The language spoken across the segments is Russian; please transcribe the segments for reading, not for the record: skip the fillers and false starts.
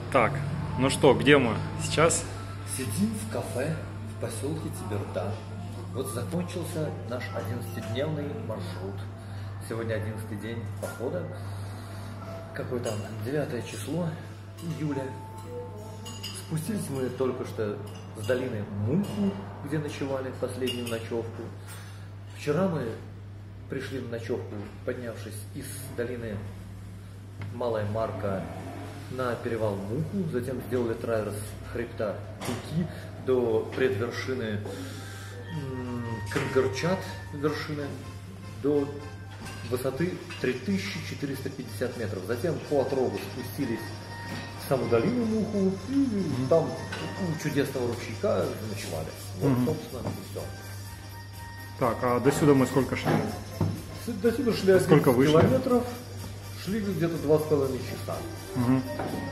Так, ну что, где мы сейчас? Сидим в кафе в поселке Тиберда. Вот закончился наш 11-дневный маршрут. Сегодня 11-й день похода. Какое там 9 число июля. Спустились мы только что с долины Муху, где ночевали последнюю ночевку. Вчера мы пришли на ночевку, поднявшись из долины Малая Марка на перевал Муху, затем сделали траверс хребта Туки до предвершины Кынгарчат, вершины, до высоты 3450 метров. Затем по отрогу спустились в саму долину Муху и там у чудесного ручейка ночевали. Вот, собственно, и все. Так, а до сюда мы сколько шли? До сюда шли 11 сколько вышли? километров, шли где-то 2,5 часа. Угу.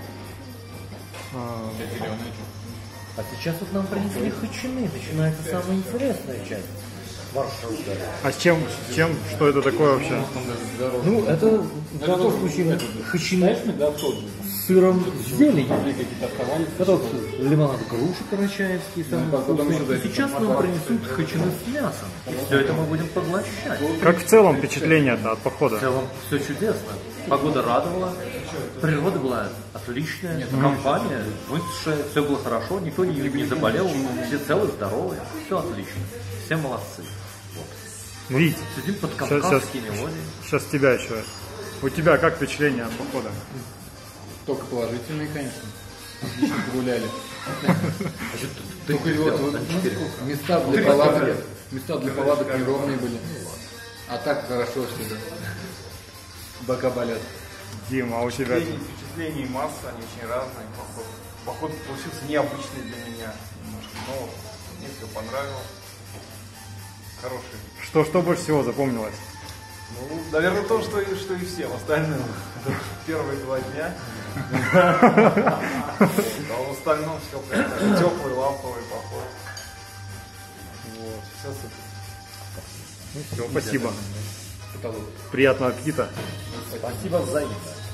А сейчас вот нам принесли хачины, начинается самая интересная часть маршрута. А с чем, что это такое вообще? Ну, это в данном случае хачины с сыром с зеленью. Это вот лимонад груши карачаевский, самый вкусный. И сейчас нам принесут хачины с мясом. И все это мы будем поглощать. Как в целом впечатление-то от похода? В целом все чудесно. Погода радовала, природа была отличная, компания высшая, все было хорошо, никто не заболел, все целы, здоровые, все отлично, все молодцы. Вот. Вить, Сидим под кавказскими мелодиями. сейчас тебя еще. У тебя как впечатление от похода? Только положительные, конечно. Отлично погуляли. Только места для палаток неровные были. А так хорошо всегда. Бока болят. Дима, а у тебя? Впечатлений масса, они очень разные. Поход получился необычный для меня немножко, но мне все понравилось. Хороший. Что больше всего запомнилось? Ну, наверное, то, что и всем остальным. Первые 2 дня. А в остальном все теплый, ламповый поход. Вот, все супер. Ну все, спасибо. Приятного аппетита. Спасибо взаимно.